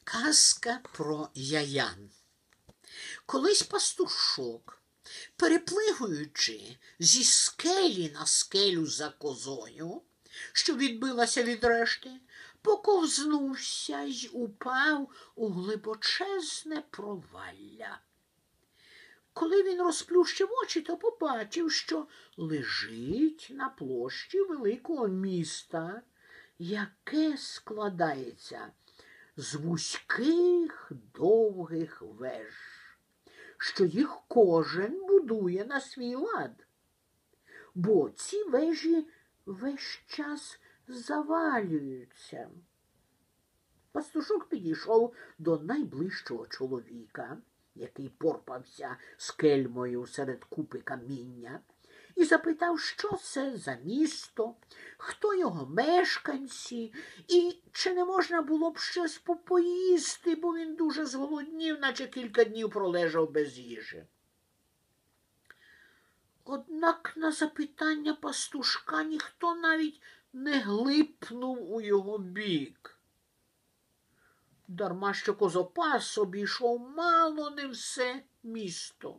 Казка про Яян. Колись пастушок, переплигуючи зі скелі на скелю за козою, що відбилася від решти, поковзнувся й упав у глибочезне провалля. Коли він розплющив очі, то побачив, що лежить на площі великого міста, яке складається з вузьких довгих веж, що їх кожен будує на свій лад, бо ці вежі весь час завалюються. Пастушок підійшов до найближчого чоловіка, який порпався з кельмою серед купи каміння, і запитав, що це за місто, хто його мешканці, і чи не можна було б щось попоїсти, бо він дуже зголоднів, наче кілька днів пролежав без їжі. Однак на запитання пастушка ніхто навіть не глипнув у його бік. Дарма що козопас обійшов мало не все місто.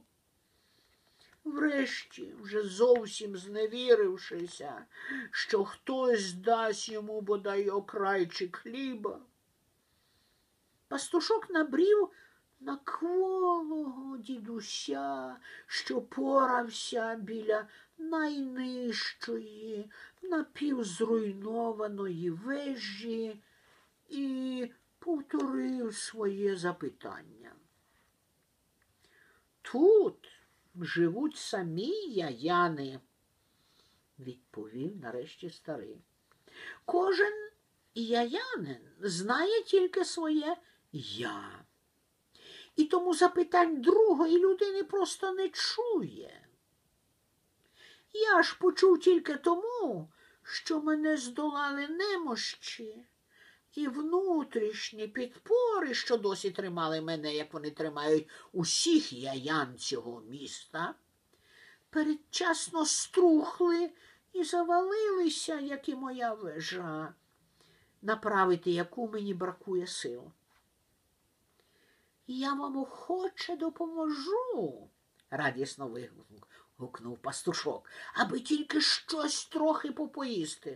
Врешті, вже зовсім зневірившися, що хтось дасть йому бодай окрайчик хліба, пастушок набрів на кволого дідуся, що порався біля найнижчої, напівзруйнованої вежі, і повторив своє запитання. «Тут живуть самі яяни», – відповів нарешті старий. «Кожен яянин знає тільки своє «я». І тому запитань другої людини просто не чує. Я ж почув тільки тому, що мене здолали немощі і внутрішні підпори, що досі тримали мене, як вони тримають усіх яян цього міста, передчасно струхли і завалилися, як і моя вежа, направити яку мені бракує сил. «Я вам охоче допоможу», – радісно вигукнув пастушок, «аби тільки щось трохи попоїсти».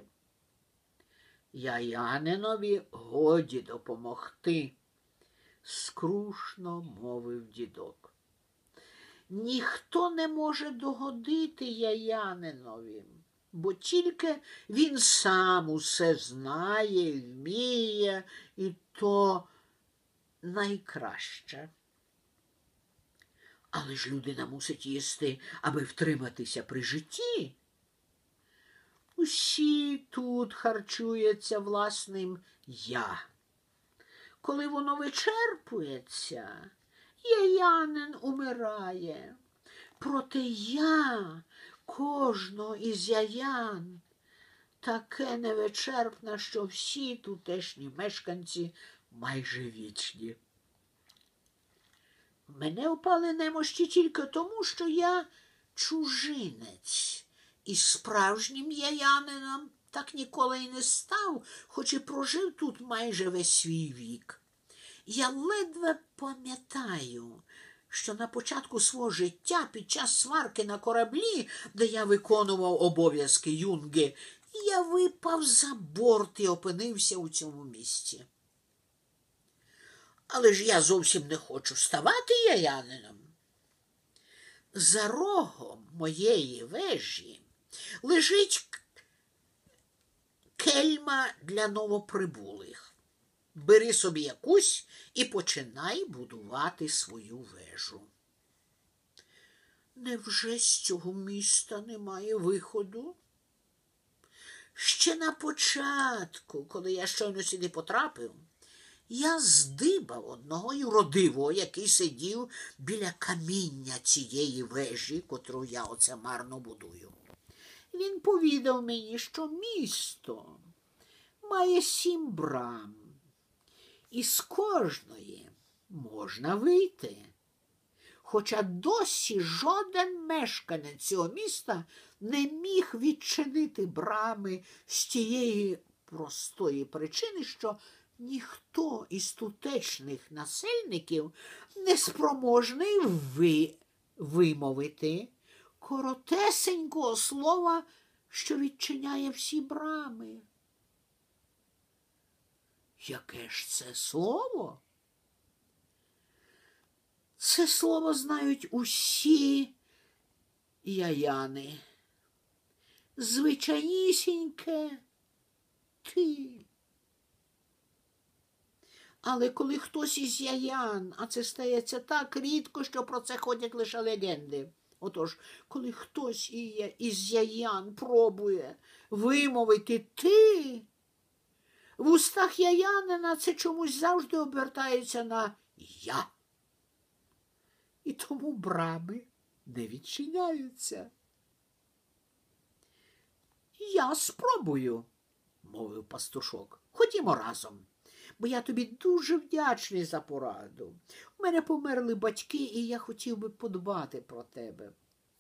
«Яянинові годі допомогти», – скрушно мовив дідок. «Ніхто не може догодити яянинові, бо тільки він сам усе знає і вміє, і то найкраще. Але ж людина мусить їсти, аби втриматися при житті. Усі тут харчуються власним «я». Коли воно вичерпується, яянин умирає. Проте «я» кожного із яян таке невичерпне, що всі тутешні мешканці майже вічні. Мене опали немощі тільки тому, що я чужинець, і справжнім яянином так ніколи й не став, хоч і прожив тут майже весь свій вік. Я ледве пам'ятаю, що на початку свого життя під час сварки на кораблі, де я виконував обов'язки юнги, я випав за борт і опинився у цьому місці. Але ж я зовсім не хочу ставати яянином. За рогом моєї вежі лежить кельма для новоприбулих. Бери собі якусь і починай будувати свою вежу». Невже з цього міста немає виходу? Ще на початку, коли я щойно сюди потрапив, я здибав одного юродивого, який сидів біля каміння цієї вежі, котру я оце марно будую. Він повідав мені, що місто має 7 брам, і з кожної можна вийти. Хоча досі жоден мешканець цього міста не міг відчинити брами з тієї простої причини, що ніхто із тутешніх насельників не спроможний вимовити коротесенького слова, що відчиняє всі брами. Яке ж це слово? Це слово знають усі яяни. Звичайнісіньке ти. Але коли хтось із яян, а це стається так рідко, що про це ходять лише легенди. Отож, коли хтось із яян пробує вимовити ти, в устах яянина це чомусь завжди обертається на я. І тому брами не відчиняються. Я спробую, мовив пастушок. Ходімо разом, бо я тобі дуже вдячний за пораду. У мене померли батьки, і я хотів би подбати про тебе.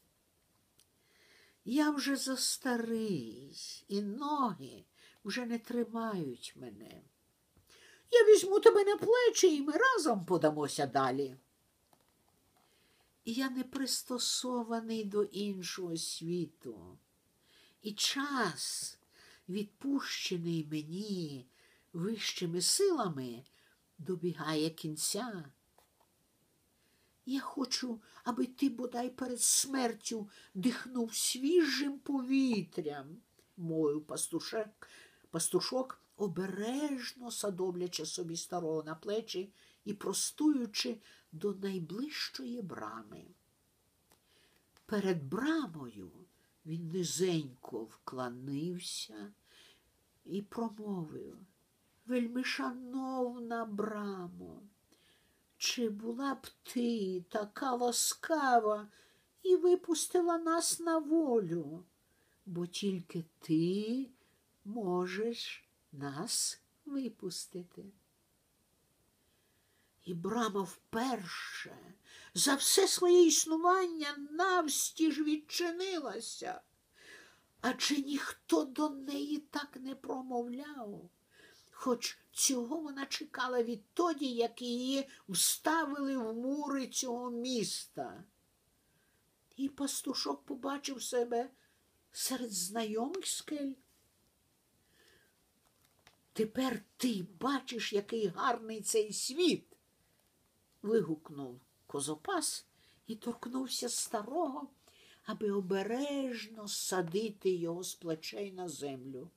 Я вже застарий, і ноги вже не тримають мене. Я візьму тебе на плечі, і ми разом подамося далі. Я не пристосований до іншого світу. І час, відпущений мені вищими силами, добігає кінця. Я хочу, аби ти бодай перед смертю дихнув свіжим повітрям, мовив пастушок, обережно садовлячи собі старого на плечі і простуючи до найближчої брами. Перед брамою він низенько вклонився і промовив: «Вельмишановна брамо, чи була б ти така ласкава і випустила нас на волю, бо тільки ти можеш нас випустити». І брама вперше за все своє існування навстіж відчинилася, адже ніхто до неї так не промовляв, хоч цього вона чекала відтоді, як її вставили в мури цього міста. І пастушок побачив себе серед знайомих скель. «Тепер ти бачиш, який гарний цей світ!» – вигукнув козопас і торкнувся старого, аби обережно садити його з плечей на землю.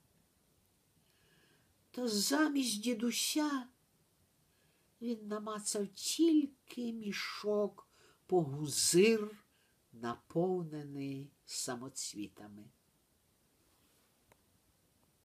Та замість дідуся він намацав тільки мішок погузир, наповнений самоцвітами.